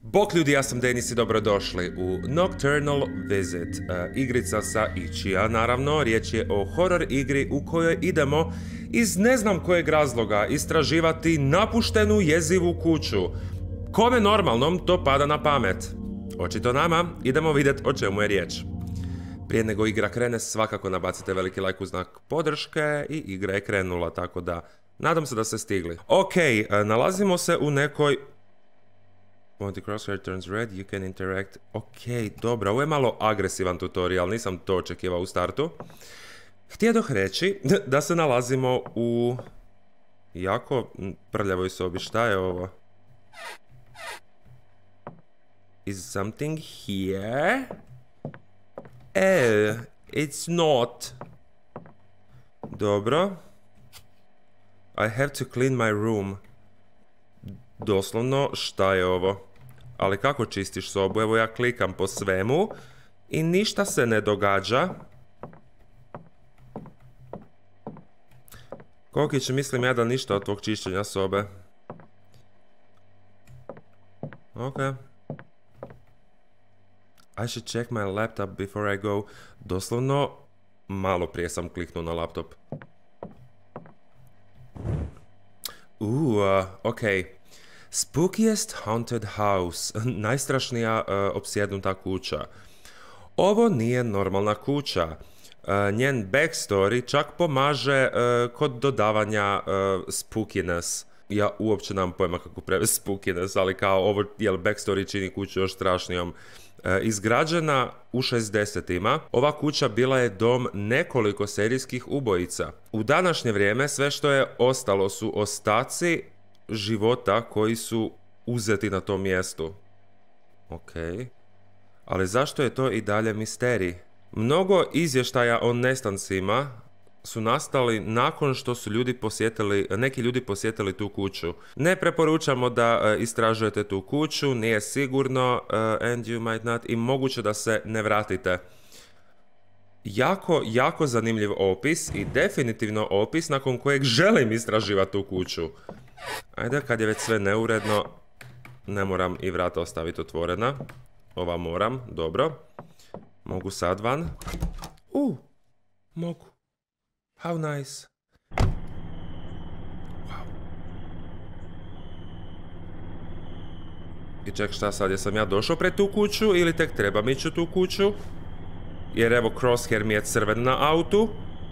Bok ljudi, ja sam Denis i dobrodošli u Nocturnal Visit, igrica sa Ichija. Naravno, riječ je o horror igri u kojoj idemo iz ne znam kojeg razloga istraživati napuštenu jezivu kuću. Kome normalnom to pada na pamet? Očito nama, idemo vidjeti o čemu je riječ. Prije nego igra krene, svakako nabacite veliki like u znak podrške i igra je krenula, tako da nadam se da ste stigli. Ok, nalazimo se u nekoj... When the crosshair turns red, you can interact. Ok, dobro, ovo je malo agresivan tutorial, nisam to očekivao u startu. Htjedoh reći da se nalazimo u jako prljavoj sobi. Šta je ovo? Is something here? It's not. Dobro. I have to clean my room. Doslovno, šta je ovo? Ali kako čistiš sobu? Evo ja klikam po svemu i ništa se ne događa. Kokić, mislim ja da ništa od tvog čišćenja sobe. Ok. I should check my laptop before I go. Doslovno, malo prije sam kliknuo na laptop. Ok. Spookiest haunted house. Najstrašnija opsjednuta kuća. Ovo nije normalna kuća. Njen backstory čak pomaže kod dodavanja spookiness. Ja uopće nemam pojma kako prevesti spookiness, ali kao ovo backstory čini kuću još strašnijom. Izgrađena u 60-ima, ova kuća bila je dom nekoliko serijskih ubojica. U današnje vrijeme sve što je ostalo su ostaci života koji su uzeti na tom mjestu. Ok. Ali zašto je to i dalje misterij? Mnogo izvještaja o nestancima su nastali nakon što su neki ljudi posjetili tu kuću. Ne preporučamo da istražujete tu kuću, nije sigurno, and you might not, i moguće da se ne vratite. Jako zanimljiv opis i definitivno opis nakon kojeg želim istraživati tu kuću. Ajde, kad je već sve neuredno, ne moram i vrata ostaviti otvorena. Ova moram, dobro. Mogu sad van? Mogu. How nice. Wow. I ček, šta sad, jesam ja došao pred tu kuću ili tek trebam ići u tu kuću? Jer evo, crosshair mi je crven na autu.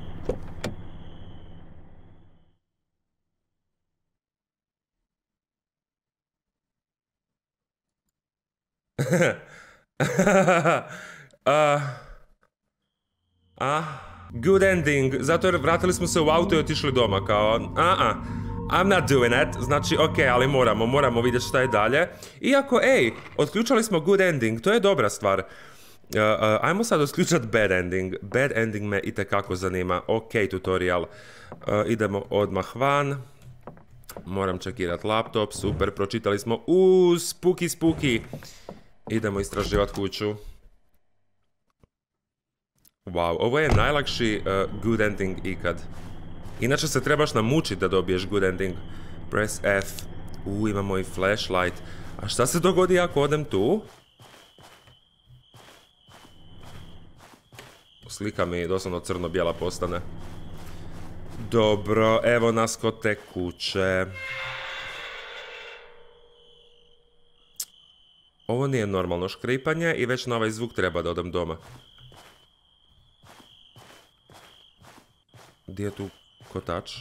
Good ending, zato jer vratili smo se u auto i otišli doma, kao I'm not doing it, znači ok, ali moramo vidjeti šta je dalje. Iako, otključali smo good ending, to je dobra stvar. Ajmo sad otključati bad ending. Bad ending me itekako zanima. Ok, tutorial. Idemo odmah van. Moram čekirati laptop, super, pročitali smo. Spooky. Idemo istraživati kuću. Wow, ovo je najlakši good ending ikad. Inače se trebaš namučiti da dobiješ good ending. Press F. Imamo i flashlight. A šta se dogodi ako odem tu? Slika mi doslovno crno-bijela postane. Dobro, evo nas kod te kuće. Ovo nije normalno škripanje i već na ovaj zvuk treba da odem doma. Gdje je tu kotač?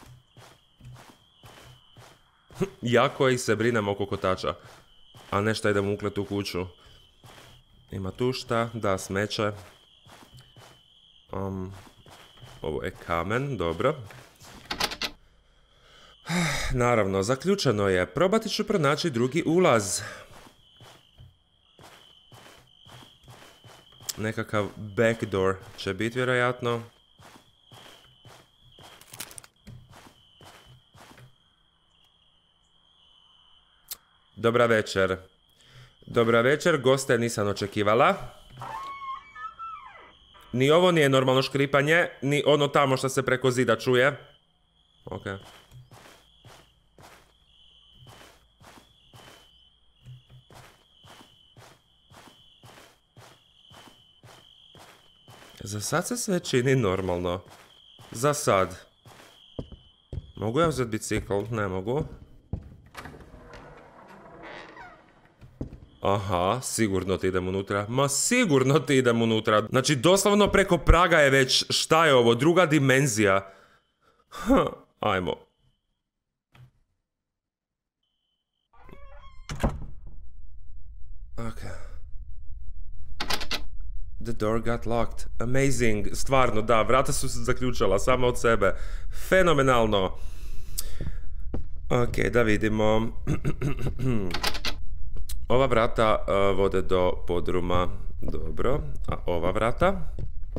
Jako i se brinem oko kotača. A nešto idemo uklet u kuću. Ima tu šta? Da, smeće. Ovo je kamen, dobro. Naravno, zaključeno je. Probati ću pronaći drugi ulaz. Nekakav backdoor će biti vjerojatno. Dobra večer. Dobra večer, goste nisam očekivala. Ni ovo nije normalno škripanje, ni ono tamo što se preko zida čuje. Ok. Za sad se sve čini normalno. Za sad. Mogu ja uzeti bicikl? Ne mogu. Aha, sigurno ti idem unutra. Ma sigurno ti idem unutra. Znači, doslovno preko praga je već, šta je ovo, druga dimenzija. Ajmo. Ok. The door got locked. Amazing. Stvarno, da, vrata su se zaključala sama od sebe. Fenomenalno. Ok, da vidimo. Ova vrata vode do podruma. Dobro. A ova vrata?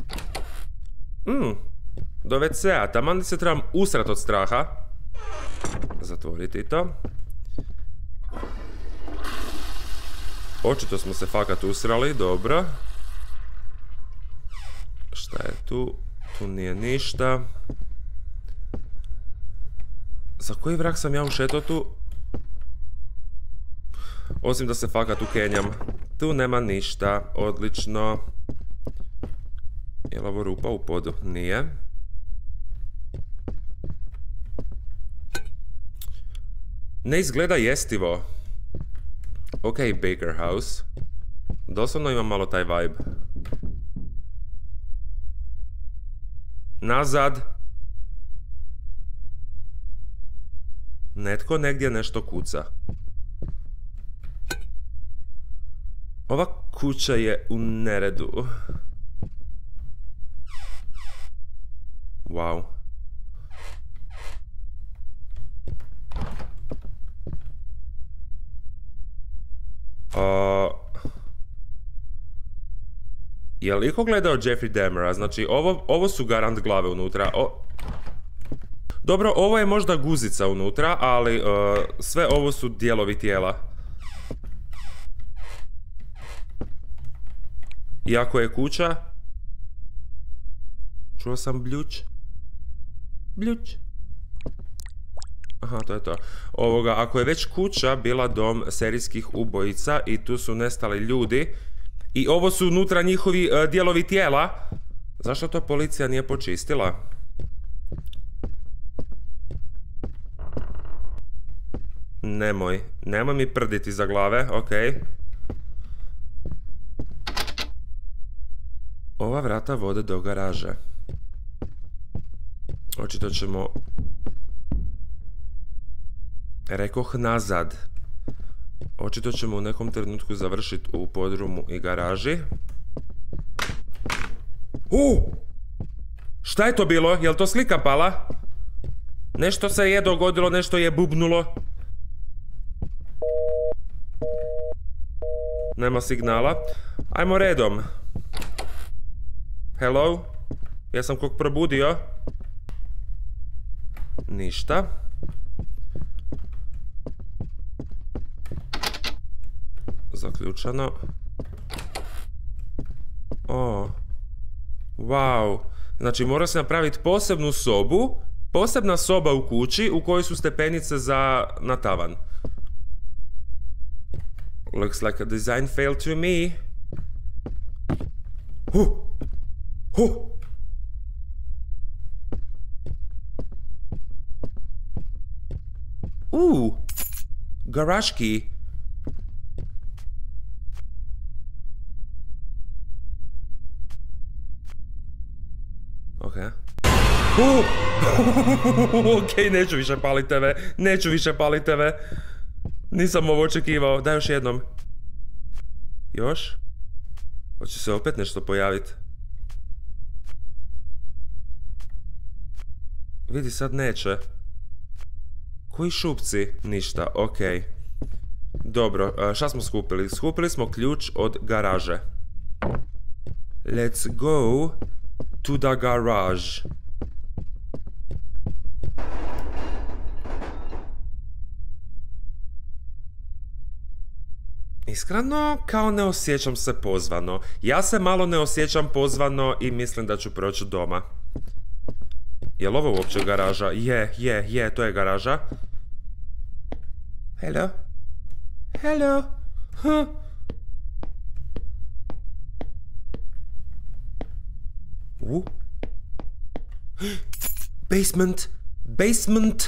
Do WC-a. Taman se trebam usrat od straha. Zatvoriti to. Očito smo se fakat usrali. Dobro. Šta je tu? Tu nije ništa. Za koji vrag sam ja ušetao tu? Osim da se fakat ukenjam. Tu nema ništa. Odlično. Je li ovo rupa u podu? Nije. Ne izgleda jestivo. Ok, Baker House. Doslovno imam malo taj vibe. Nazad. Netko negdje nešto kuca. Ova kuća je u neredu. Wow. Je li iko gledao Jeffrey Dahmera? Znači, ovo su garant glave unutra. Dobro, ovo je možda guzica unutra, ali sve ovo su dijelovi tijela. Iako je kuća... Čuo sam bljuč. Bljuč. Aha, to je to. Ako je već kuća bila dom serijskih ubojica i tu su nestali ljudi i ovo su unutra njihovi dijelovi tijela, zašto to policija nije počistila? Nemoj mi prditi za glave, okej. Ova vrata vode do garaže. Očito ćemo... Rekoh nazad. Očito ćemo u nekom trenutku završiti u podrumu i garaži. Šta je to bilo? Je li to slika pala? Nešto se je dogodilo, nešto je bubnulo. Nema signala. Ajmo redom. Hello? Ja sam kog probudio. Ništa. Zaključano. Wow. Znači mora se napraviti posebnu sobu. Posebna soba u kući u kojoj su stepenice za na tavan. Looks like a design fail to me. Garage key. Okay. Okej, neću više palit TV. Neću više palit TV. Nisam ovo očekivao. Daj još jednom. Još? Hoće se opet nešto pojaviti. Vidi, sad neće. Koji šupci? Ništa, okej. Dobro, šta smo skupili? Skupili smo ključ od garaže. Let's go to the garage. Iskreno, kao ne osjećam se pozvano. Ja se malo ne osjećam pozvano i mislim da ću proći doma. Je li ovo uopće garaža? Je, to je garaža. Hello? Hello? Basement! Basement!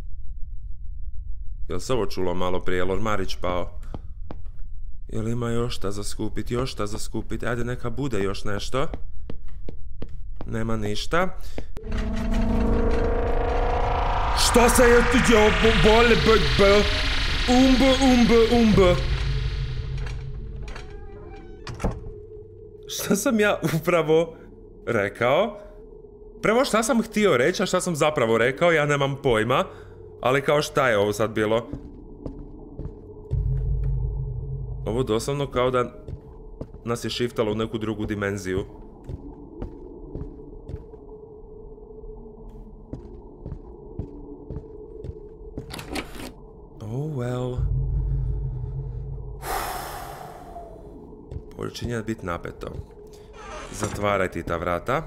Jel se ovo čulo malo prije? Jel ormarić pao? Jel ima još šta za skupit? Još šta za skupit? Ajde, neka bude još nešto. Nema ništa. Šta se je tu bole umbe. Šta sam ja upravo rekao? Prvo šta sam htio reći, a šta sam zapravo rekao, ja nemam pojma. Ali kao šta je ovo sad bilo? Ovo doslovno kao da nas je shiftalo u neku drugu dimenziju. Oh well. Počinje biti napeto. Zatvaraj ti ta vrata.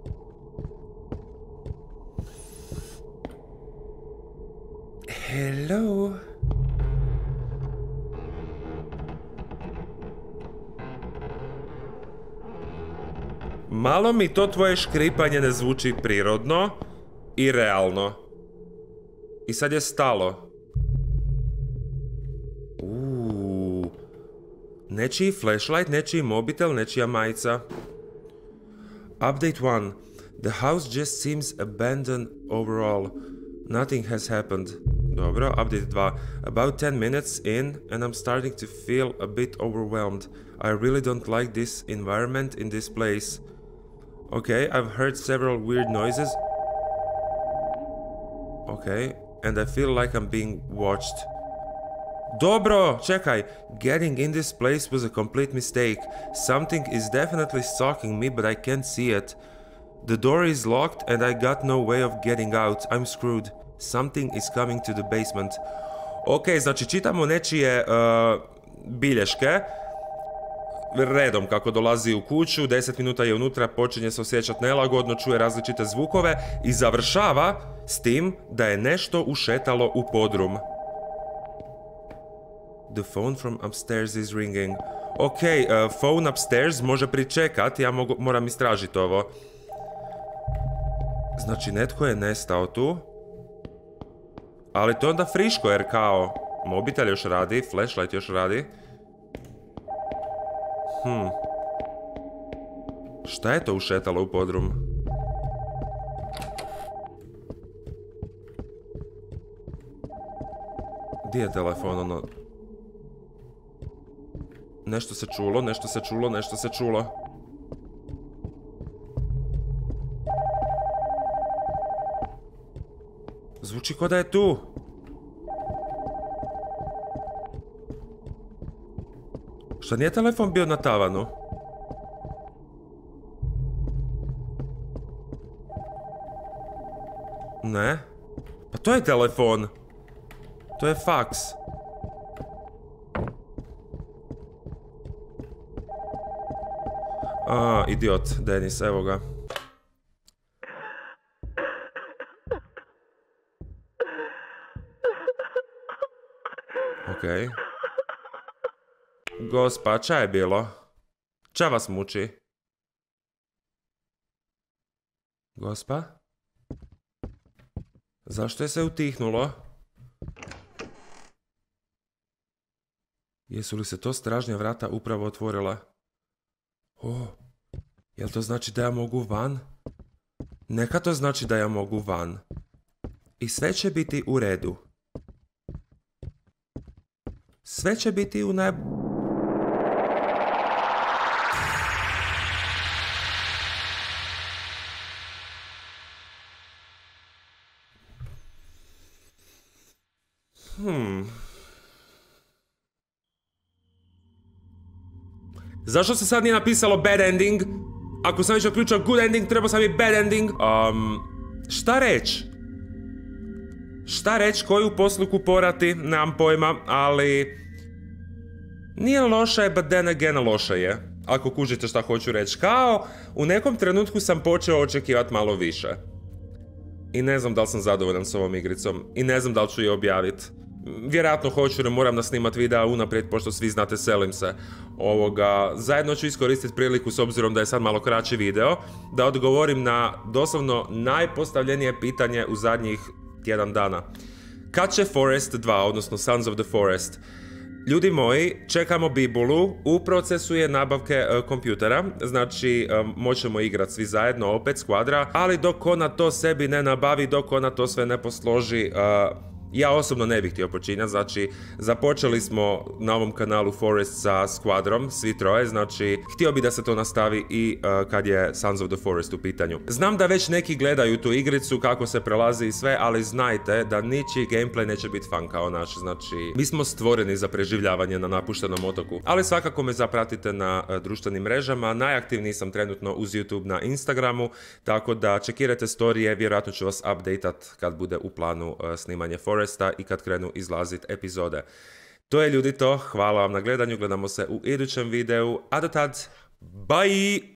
Hello. Malo mi to tvoje škripanje ne zvuči prirodno i realno. I sad je stalo. Nečiji flashlight, nečiji mobitel, nečija majica. Update 1. The house just seems abandoned overall. Nothing has happened. Dobro, update 2. About 10 minutes in and I'm starting to feel a bit overwhelmed. I really don't like this environment in this place. Okay, I've heard several weird noises. Okay, and I feel like I'm being watched. Dobro, čekaj. Getting in this place was a complete mistake. Something is definitely stalking me, but I can't see it. The door is locked and I got no way of getting out. I'm screwed. Something is coming to the basement. Ok, znači čitamo nečije bilješke. Redom kako dolazi u kuću, 10 minuta je unutra, počinje se osjećati nelagodno, čuje različite zvukove i završava s tim da je nešto ušetalo u podrum. The phone from upstairs is ringing. Ok, phone upstairs može pričekat, ja moram istražiti ovo. Znači, netko je nestao tu. Ali to je onda friško, jer kao mobitel još radi, flashlight još radi. Šta je to ušetalo u podrum? Gdje je telefon, ono? Nešto se čulo, nešto se čulo, nešto se čulo. Zvuči ko da je tu. Šta nije telefon bio na tavanu? Ne. Pa to je telefon. To je faks. Idiot, Denis, evo ga. Okej. Gospa, ča je bilo? Ča vas muči? Gospa? Zašto je se utihnulo? Jesu li se to stražnja vrata upravo otvorila? Jel to znači da ja mogu van? Neka to znači da ja mogu van. I sve će biti u redu. Sve će biti u Zašto se sad nije napisalo bad ending? Ako sam već otključao good ending, trebao sam i bad ending. Šta reći? Šta reći, koju posluku porati, nemam pojma, ali... Nije loša je, but then again loša je. Ako kužite šta hoću reći. Kao, u nekom trenutku sam počeo očekivati malo više. I ne znam da li sam zadovoljan s ovom igricom. I ne znam da li ću je objaviti. Vjerojatno hoću jer moram nasnimat videa unaprijed, pošto svi znate selim se. Zajedno ću iskoristiti priliku, s obzirom da je sad malo kraći video, da odgovorim na doslovno najpostavljenije pitanje u zadnjih tjedan dana. Kad će Forest 2, odnosno Sons of the Forest? Ljudi moji, čekamo Bibulu, u procesu je nabavke kompjutera, znači moćemo igrati svi zajedno, opet skvadra, ali dok ona to sebi ne nabavi, dok ona to sve ne posloži, ja osobno ne bih htio počinjati. Znači započeli smo na ovom kanalu Forest sa skvadrom, svi troje, znači htio bi da se to nastavi i kad je Sons of the Forest u pitanju. Znam da već neki gledaju tu igricu, kako se prelazi i sve, ali znajte da ničiji gameplay neće biti fan kao naš, znači mi smo stvoreni za preživljavanje na napuštenom otoku. Ali svakako me zapratite na društvenim mrežama, najaktivniji sam trenutno uz YouTube na Instagramu, tako da čekirajte storije, vjerojatno ću vas updateat kad bude u planu snimanje Foresta i kad krenu izlazit epizode. To je ljudi to, hvala vam na gledanju, gledamo se u idućem videu, a do tad, bye!